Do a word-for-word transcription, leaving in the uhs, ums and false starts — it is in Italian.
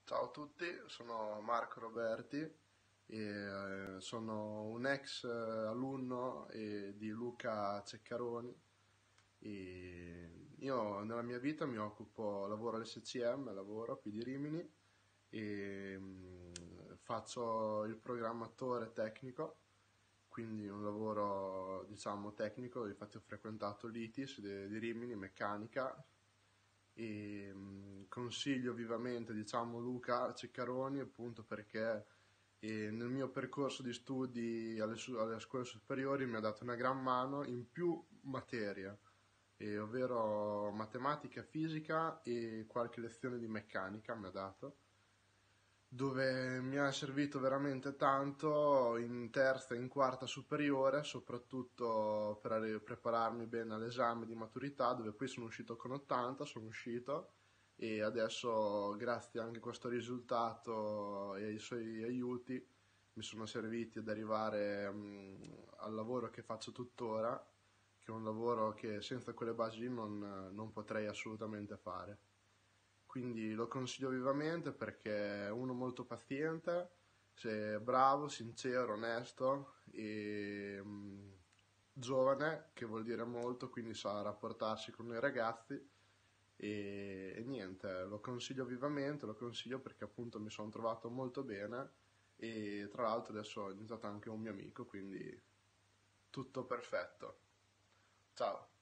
Ciao a tutti, sono Marco Roberti e eh, sono un ex eh, alunno eh, di Luca Ceccaroni e io nella mia vita mi occupo, lavoro all'S C M, lavoro qui di Rimini e mm, faccio il programmatore tecnico, quindi un lavoro diciamo tecnico, infatti ho frequentato l'I T I S di, di Rimini, meccanica e mh, consiglio vivamente, diciamo, Luca Ceccaroni appunto perché eh, nel mio percorso di studi alle, su- alle scuole superiori mi ha dato una gran mano in più materie, eh, ovvero matematica, fisica e qualche lezione di meccanica mi ha dato, dove mi ha servito veramente tanto in terza e in quarta superiore, soprattutto per arri- prepararmi bene all'esame di maturità, dove poi sono uscito con ottanta, sono uscito e adesso grazie anche a questo risultato e ai suoi aiuti mi sono serviti ad arrivare mh, al lavoro che faccio tuttora, che è un lavoro che senza quelle basi lì non, non potrei assolutamente fare. Quindi lo consiglio vivamente perché è uno molto paziente, se è bravo, sincero, onesto e mh, giovane, che vuol dire molto, quindi sa rapportarsi con i ragazzi e, e niente, lo consiglio vivamente, lo consiglio perché appunto mi sono trovato molto bene e tra l'altro adesso è diventato anche un mio amico, quindi tutto perfetto. Ciao.